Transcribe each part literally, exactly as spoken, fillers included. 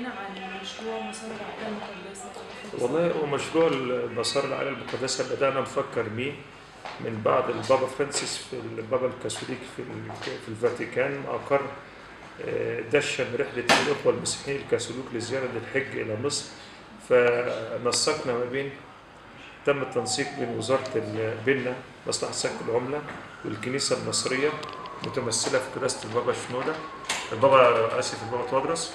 كلمنا عن مشروع مسار العائلة المقدسة في والله فلسطين. هو مشروع مسار العائلة المقدسة بدأنا نفكر بيه من بعد البابا فرانسيس في البابا الكاثوليك في في الفاتيكان أقر آه، دشن رحلة الإخوة المسيحيين الكاثوليك لزيارة الحج إلى مصر. فنسقنا ما بين تم التنسيق بين وزارة ال- بيننا مصلحة سك العملة والكنيسة المصرية متمثلة في قداسة البابا شنودة البابا آسف البابا تودرس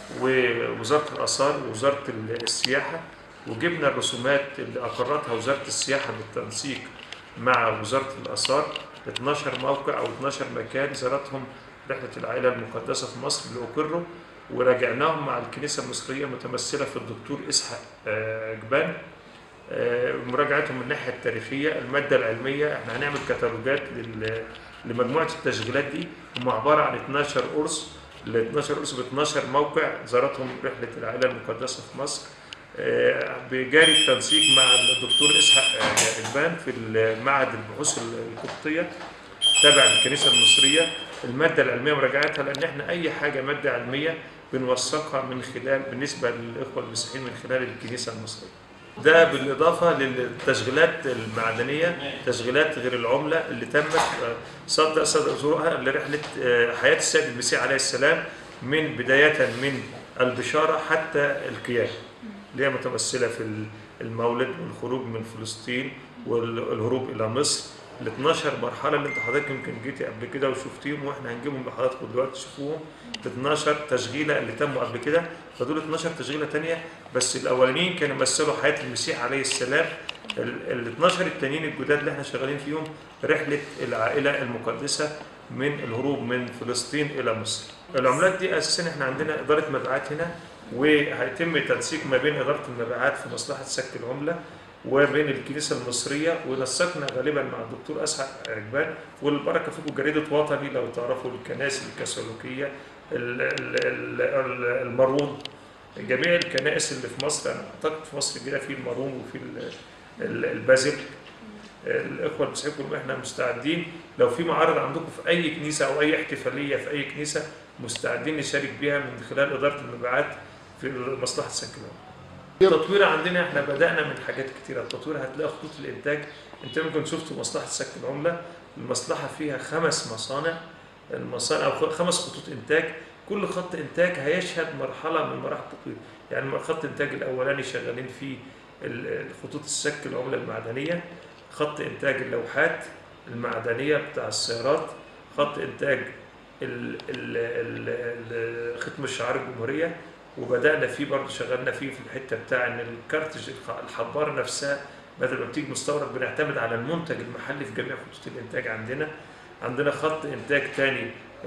ووزارة الآثار ووزارة السياحة، وجبنا الرسومات اللي أقرتها وزارة السياحة بالتنسيق مع وزارة الآثار اتناشر موقع أو اتناشر مكان زارتهم رحلة العائلة المقدسة في مصر اللي أقروا، وراجعناهم مع الكنيسة المصرية متمثلة في الدكتور إسحاق آه، جبان. آه، مراجعتهم من الناحية التاريخية، المادة العلمية، احنا هنعمل كتالوجات لل- لمجموعة التشغيلات دي، هم عبارة عن اتناشر قرص، ال اتناشر قرص ب اتناشر موقع زارتهم رحلة العائلة المقدسة في مصر. آه، بجاري التنسيق مع الدكتور إسحاق آه، جبان في معهد البحوث القبطية تابع للكنيسة المصرية. المادة العلمية مراجعتها، لأن احنا أي حاجة مادة علمية بنوثقها من خلال بالنسبة للإخوة المسيحيين من خلال الكنيسة المصرية. ده بالإضافة للتشغيلات المعدنية، تشغيلات غير العملة اللي تمت آه، صد صد ظهورها لرحلة آه، حياة السيد المسيح عليه السلام، من بداية من البشارة حتى القيامة، اللي هي متمثلة في المولد والخروج من فلسطين والهروب إلى مصر. ال اتناشر مرحلة اللي انت حضرتك يمكن جيتي قبل كده وشفتيهم، واحنا هنجيبهم لحضراتكم دلوقتي تشوفوهم. ال اتناشر تشغيلة اللي تموا قبل كده، فدول اتناشر تشغيلة تانية، بس الأولانيين كانوا مثلوا حياة المسيح عليه السلام. ال اتناشر التانيين الجداد اللي احنا شغالين فيهم رحلة العائلة المقدسة من الهروب من فلسطين إلى مصر. العملات دي أساسا احنا عندنا إدارة مبيعات هنا، وهيتم تنسيق ما بين إدارة المبيعات في مصلحة سك العملة وبين الكنيسة المصرية، ونسقنا غالبا مع الدكتور أسحاق عجبان. والبركة فيكم جريدة وطني لو تعرفوا الكنائس الكاثوليكية، ال- ال- ال- ال- المارون، جميع الكنائس اللي في مصر، أنا أعتقد في مصر الجديدة في المارون وفي ال- ال- البازل. الإخوة المسيحيين كلهم إحنا مستعدين لو في معارض عندكم في أي كنيسة أو أي احتفالية في أي كنيسة، مستعدين نشارك بيها من خلال إدارة المبيعات في مصلحة سكنة. التطوير عندنا احنا بدأنا من حاجات كتيرة. التطوير هتلاقي خطوط الإنتاج، أنت ممكن شفتوا مصلحة سك العملة، المصلحة فيها خمس مصانع، المصانع أو خمس خطوط إنتاج، كل خط إنتاج هيشهد مرحلة من مراحل التطوير. يعني خط إنتاج الأولاني شغالين فيه خطوط السك العملة المعدنية، خط إنتاج اللوحات المعدنية بتاع السيارات، خط إنتاج ال- ال- ال- ختم الشعار الجمهورية، وبدأنا فيه برضه شغلنا فيه في الحتة بتاع إن الكارتج الحبارة نفسها بدل ما بتيجي مستورد بنعتمد على المنتج المحلي في جميع خطوط الإنتاج عندنا. عندنا خط إنتاج تاني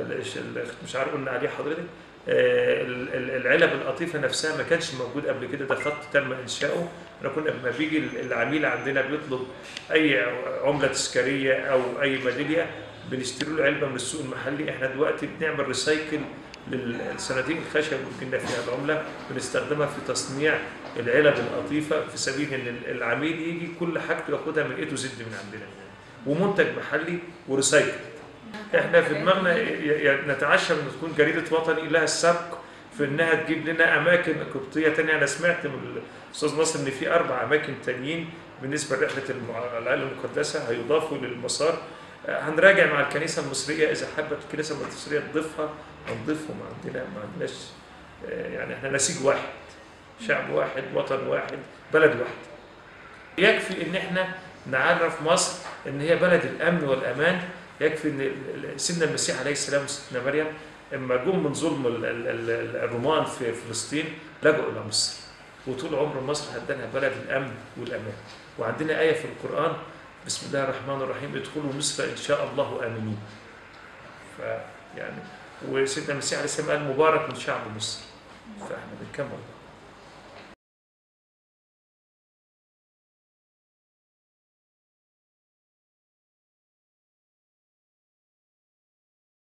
مش عارف قلنا عليه حضرتك، آه، ال- ال- العلب القطيفة نفسها ما كانش موجود قبل كده، ده خط تم إنشاؤه. احنا كنا لما بيجي العميل عندنا بيطلب أي عملة تذكارية أو أي ميدالية بنشتري له علبة من السوق المحلي، احنا دلوقتي بنعمل ريسايكل للصناديق الخشب اللي كنا فيها العملة، بنستخدمها في تصنيع العلب القطيفة، في سبيل ان العميل يجي كل حاجته ياخدها من ايه تو زد من عندنا، ومنتج محلي وريسايكل. احنا في دماغنا ي- ي- نتعشى ان تكون جريدة وطني لها السبق في انها تجيب لنا اماكن قبطية تانية. انا سمعت من الاستاذ ناصر ان في اربع اماكن تانيين بالنسبة لرحلة المع- العائلة المقدسة هيضافوا للمسار. هنراجع مع الكنيسة المصرية إذا حبت الكنيسة المصرية تضيفها هنضيفهم عندنا، ما عندناش يعني، احنا نسيج واحد، شعب واحد، وطن واحد، بلد واحد. يكفي ان احنا نعرف مصر ان هي بلد الامن والامان. يكفي ان سيدنا المسيح عليه السلام وستنا مريم اما جم من ظلم ال- ال- ال- الرومان في فلسطين لجؤوا الى مصر، وطول عمر مصر هدانها بلد الامن والامان. وعندنا ايه في القران بسم الله الرحمن الرحيم ادخلوا مصر ان شاء الله امنين. فيعني وسيدنا المسيح عليه السلام قال مبارك من شعب مصر، فاحنا بنكمل.